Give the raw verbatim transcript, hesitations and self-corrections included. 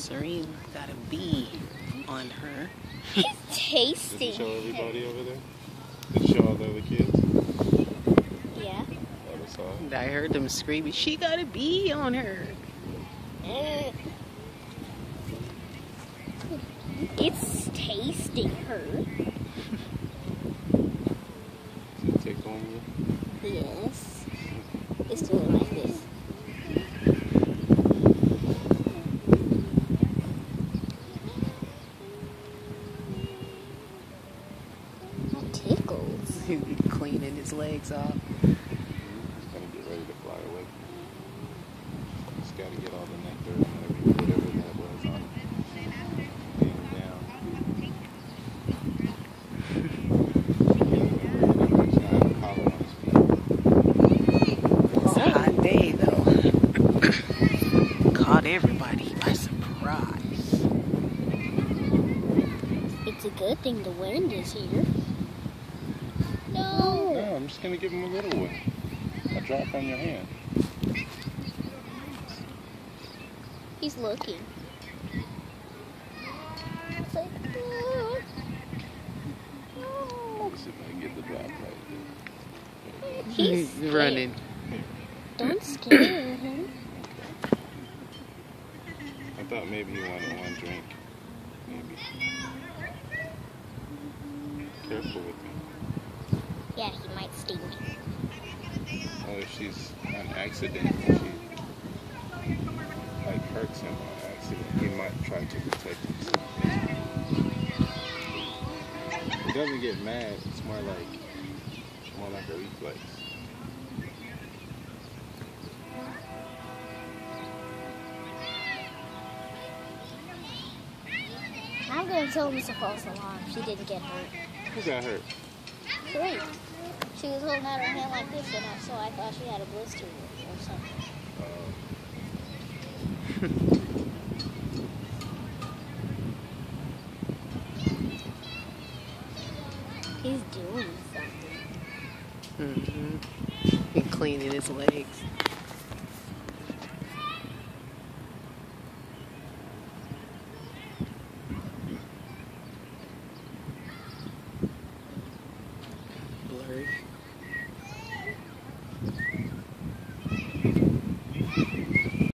Serene got a bee on her. It's tasty. Did you show everybody over there? Did you show all the other kids? Yeah. Oh, they saw it? I heard them screaming, she got a bee on her. Uh, it's tasty, her. Does it tickle you? Yes. It's doing like this. That tickles. He cleaning his legs off. He's gonna get ready to fly away. Just gotta get all the nectar and everything, whatever that was on it. Laying down. I have a collar on his feet. It's a hot day though. Caught everybody by surprise. It's a good thing the wind is here. No. No, I'm just gonna give him a little one. A drop on your hand. He's looking. It's like, no. No. Let's see if I can get the drop right there. He's He's running. Don't scare him. I thought maybe he wanted one drink. Maybe. Careful with him. Yeah, he might sting me. Oh, if she's on accident, if she like hurts him on accident, he might try to protect himself. He doesn't get mad. It's more like more like a reflex. I'm gonna tell Mister False Alarm. She didn't get hurt. Who got hurt? Great. She was holding out her hand like this, and I, so I thought she had a blister or something. Uh, He's doing something. Mm-hmm. He cleaning his legs.